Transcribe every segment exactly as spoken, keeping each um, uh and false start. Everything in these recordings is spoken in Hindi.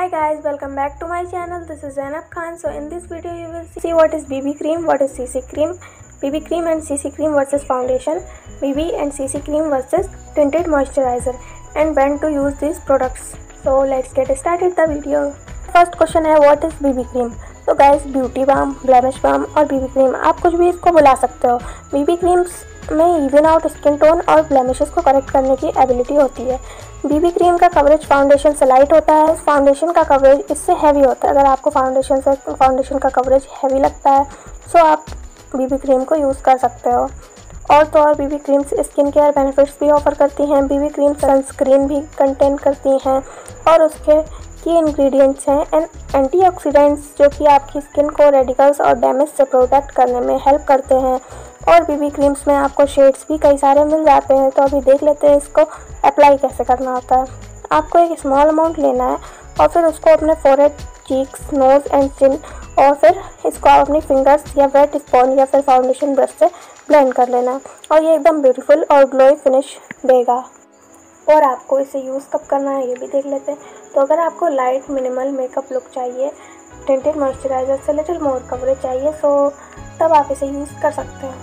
Hi guys, welcome back to my channel. This is Zainab Khan. So in this video you will see what is B B cream, what is C C cream, B B cream and C C cream versus foundation, B B and C C cream versus tinted moisturizer, and when to use these products. So let's get started the video. First question है what is B B cream. तो guys beauty balm, blemish balm और बीबी क्रीम आप कुछ भी इसको बुला सकते हो। बीबी क्रीम्स में इवन आउट स्किन टोन और ब्लेमिशेस को करेक्ट करने की एबिलिटी होती है। बीबी क्रीम का कवरेज फाउंडेशन से लाइट होता है, फाउंडेशन का कवरेज इससे हैवी होता है। अगर आपको फाउंडेशन से फाउंडेशन का कवरेज हैवी लगता है तो आप बीबी क्रीम को यूज़ कर सकते हो। और तो और BB creams skin care benefits भी ऑफर करती हैं। बीबी क्रीम सनस्क्रीन भी कंटेन करती हैं और उसके की इंग्रेडिएंट्स हैं एंड एंटीऑक्सीडेंट्स जो कि आपकी स्किन को रेडिकल्स और डैमेज से प्रोटेक्ट करने में हेल्प करते हैं। और बीबी क्रीम्स में आपको शेड्स भी कई सारे मिल जाते हैं। तो अभी देख लेते हैं इसको अप्लाई कैसे करना होता है। आपको एक स्मॉल अमाउंट लेना है और फिर उसको अपने forehead, cheeks, nose and chin और फिर इसको आप अपनी फिंगर्स या वेट स्पॉन्ज या फिर फाउंडेशन ब्रश से ब्लेंड कर लेना है और ये एकदम ब्यूटीफुल और ग्लोई फिनिश देगा। और आपको इसे यूज़ कब करना है ये भी देख लेते हैं। तो अगर आपको लाइट मिनिमल मेकअप लुक चाहिए, टिंटेड मॉइस्चराइज़र से लिटिल मोर कवरेज चाहिए, सो तब आप इसे यूज़ कर सकते हैं।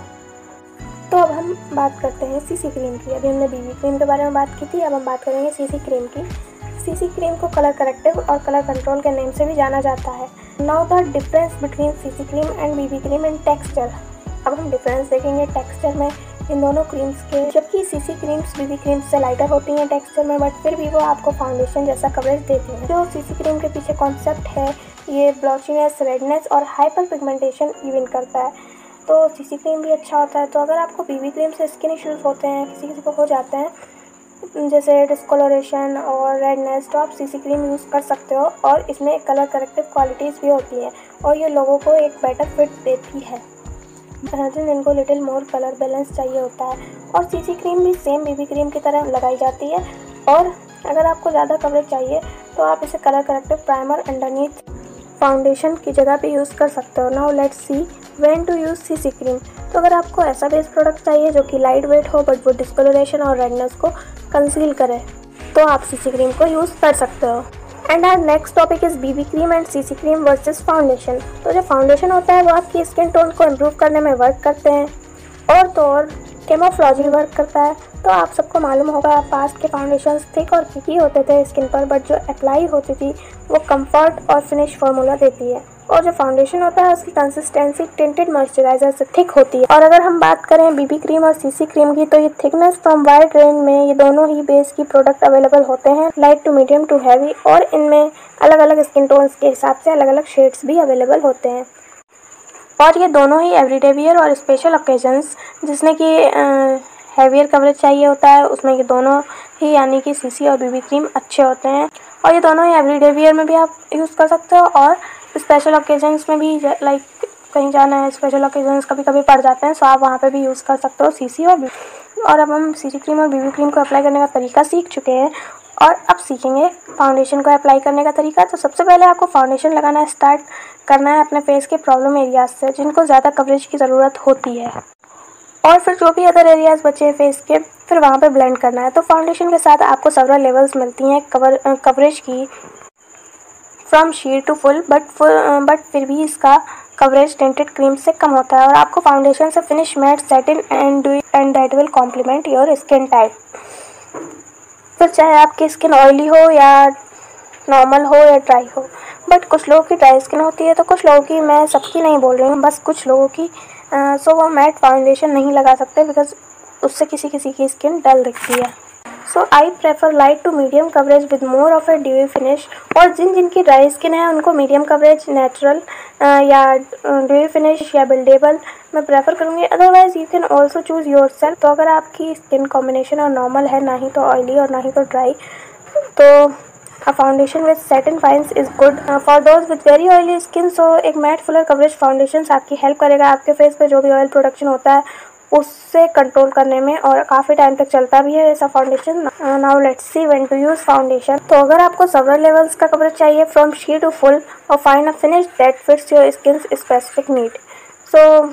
तो अब हम बात करते हैं सीसी क्रीम की। अभी हमने बीबी क्रीम के बारे में बात की थी, अब हम बात करेंगे सीसी क्रीम की। सीसी क्रीम को कलर करेक्टिव और कलर कंट्रोल के नेम से भी जाना जाता है। Now the difference between CC cream and BB cream in texture. अब हम डिफरेंस देखेंगे टेक्सचर में इन दोनों क्रीम्स के। जबकि सीसी क्रीम्स बीबी क्रीम्स से लाइटर होती हैं टेक्सचर में, बट फिर भी वो आपको फाउंडेशन जैसा कवरेज देती हैं। जो सीसी क्रीम के पीछे कॉन्सेप्ट है ये ब्लॉचीनेस, रेडनेस और हाइपर पिगमेंटेशन इवन करता है। तो सीसी क्रीम भी अच्छा होता है। तो अगर आपको बीबी क्रीम से स्किन इश्यूज़ होते हैं, किसी किसी को हो जाते हैं जैसे डिस्कलरेशन और रेडनेस, तो आप सीसी क्रीम यूज़ कर सकते हो और इसमें कलर करेक्टिव क्वालिटीज़ भी होती हैं और ये लोगों को एक बेटर फिट देती है जिनको लिटिल मोर कलर बैलेंस चाहिए होता है। और सीसी क्रीम भी सेम बीबी क्रीम की तरह लगाई जाती है और अगर आपको ज़्यादा कवरेज चाहिए तो आप इसे colour corrective primer underneath foundation की जगह पे यूज़ कर सकते हो। Now let's see when to use CC cream. तो अगर आपको ऐसा बेस प्रोडक्ट चाहिए जो कि लाइट वेट हो बट वो डिस्कलरेशन और रेडनेस को कंसील करे तो आप सीसी क्रीम को यूज़ कर सकते हो। And our next topic is BB cream and CC cream versus foundation. तो जो फाउंडेशन होता है वो आपकी स्किन टोन को इम्प्रूव करने में वर्क करते हैं और तो और कैमोफ्लेजिंग वर्क करता है। तो आप सबको मालूम होगा पास्ट के फाउंडेशंस थिक और थिकी होते थे स्किन पर, बट जो अप्लाई होती थी वो कंफर्ट और फिनिश फार्मूला देती है। और जो फाउंडेशन होता है उसकी कंसिस्टेंसी टिंटेड मॉइस्चराइजर से थिक होती है। और अगर हम बात करें बीबी क्रीम और सीसी क्रीम की तो ये थिकनेस फ्रॉम वाइड रेंज में ये दोनों ही बेस की प्रोडक्ट अवेलेबल होते हैं, light to medium to heavy, और इनमें अलग अलग स्किन टोन्स के हिसाब से अलग अलग शेड्स भी अवेलेबल होते हैं। और ये दोनों ही एवरीडे वियर और स्पेशल ओकेजन्स जिसमें कि हैवियर कवरेज चाहिए होता है उसमें ये दोनों ही यानी कि सीसी और बीबी क्रीम अच्छे होते हैं। और ये दोनों ही एवरीडे वियर में भी आप यूज़ कर सकते हो और स्पेशल ओकेजन्स में भी, लाइक कहीं जाना है, स्पेशल ओकेजन्स कभी कभी पड़ जाते हैं सो आप वहाँ पे भी यूज़ कर सकते हो सीसी और बीबी। और अब हम सीसी क्रीम और बीबी क्रीम को अप्लाई करने का तरीका सीख चुके हैं और अब सीखेंगे फाउंडेशन को अप्लाई करने का तरीका। तो सबसे पहले आपको फाउंडेशन लगाना स्टार्ट करना है अपने फेस के प्रॉब्लम एरियाज से जिनको ज़्यादा कवरेज की ज़रूरत होती है, और फिर जो भी अदर एरियाज़ बचे हैं फेस के फिर वहाँ पे ब्लेंड करना है। तो फाउंडेशन के साथ आपको सेवरल लेवल्स मिलती हैं कवर कवरेज की from sheer to full, but but फिर भी इसका कवरेज टिंटेड क्रीम से कम होता है। और आपको फाउंडेशन से finish matte satin and and that will complement your skin type. फिर चाहे आपकी स्किन ऑयली हो या नॉर्मल हो या ड्राई हो, बट कुछ लोगों की ड्राई स्किन होती है तो कुछ लोगों की, मैं सबकी नहीं बोल रही हूँ, बस कुछ लोगों की सो वो मैट फाउंडेशन नहीं लगा सकते बिकॉज उससे किसी किसी की स्किन डल दिखती है। So I prefer light to medium coverage with more of a dewy finish. और जिन जिनकी ड्राई स्किन है उनको मीडियम कवरेज, नेचुरल या ड्यूई फिनिश या बिल्डेबल मैं प्रेफर करूँगी। Otherwise you can also choose yourself. तो अगर आपकी स्किन कॉम्बिनेशन और नॉर्मल है, ना ही तो ऑयली और ना ही तो ड्राई, तो a foundation with satin fines is good uh, for those with very oily skin। so एक मैट फुलर कवरेज फाउंडेशन आपकी हेल्प करेगा आपके फेस पे जो भी ऑयल प्रोडक्शन होता है उससे कंट्रोल करने में, और काफ़ी टाइम तक चलता भी है ऐसा foundation. Now let's see when to use foundation. तो अगर आपको सेवरल लेवल्स का कवरेज चाहिए फ्रॉम शीर टू फुल और fine a finish that fits your skin specific need, so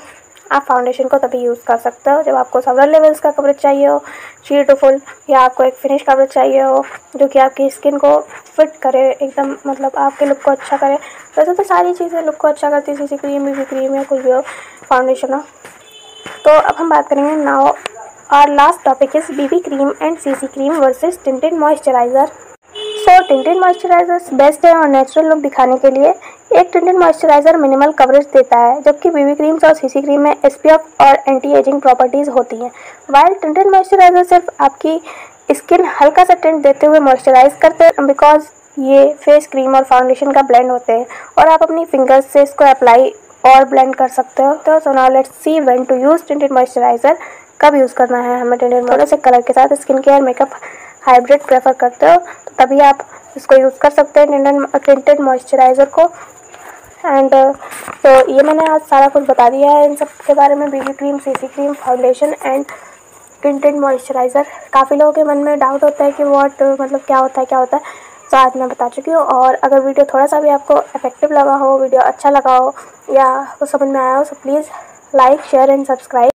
आप फाउंडेशन को तभी यूज़ कर सकते हो जब आपको सेवरल लेवल्स का कवरेज चाहिए हो, शीर टू फुल, या आपको एक फिनिश कवरेज चाहिए हो जो कि आपकी स्किन को फिट करे एकदम, मतलब आपके लुक को अच्छा करे। वैसे तो सारी चीज़ें लुक को अच्छा करती है, सीसी क्रीम, बीबी क्रीम या कुछ भी हो, फाउंडेशन हो। तो अब हम बात करेंगे नाउ और last topic is BB cream and CC cream versus tinted moisturiser. So tinted moisturisers best है और नेचुरल लुक दिखाने के लिए। एक टिंटेड मॉइस्चराइजर मिनिमल कवरेज देता है, जबकि बीबी क्रीम्स और सीसी क्रीम में एसपीएफ और एंटी एजिंग प्रॉपर्टीज़ होती हैं। वाइल टिंटेड मॉइस्चराइजर सिर्फ आपकी स्किन हल्का सा टिंट देते हुए मॉइस्चराइज करते हैं, बिकॉज ये फेस क्रीम और फाउंडेशन का ब्लेंड होते हैं और आप अपनी फिंगर्स से इसको अप्लाई और ब्लेंड कर सकते हो। तो so now let's see when to use tinted moisturiser, कब यूज़ करना है हमें टिंटेड। थोड़े से कलर के साथ skin care makeup hybrid prefer करते हो तो तभी आप इसको यूज़ कर सकते हैं टिंटेड टिंटेड मॉइस्चराइज़र को। एंड तो ये मैंने आज सारा कुछ बता दिया है इन सब के बारे में, BB cream, CC cream, foundation and tinted moisturiser. काफ़ी लोगों के मन में डाउट होता है कि व्हाट मतलब क्या होता है क्या होता है, तो आज मैं बता चुकी हूँ। और अगर वीडियो थोड़ा सा भी आपको इफेक्टिव लगा हो, वीडियो अच्छा लगा हो या वो समझ में आया हो, so please like, share and subscribe.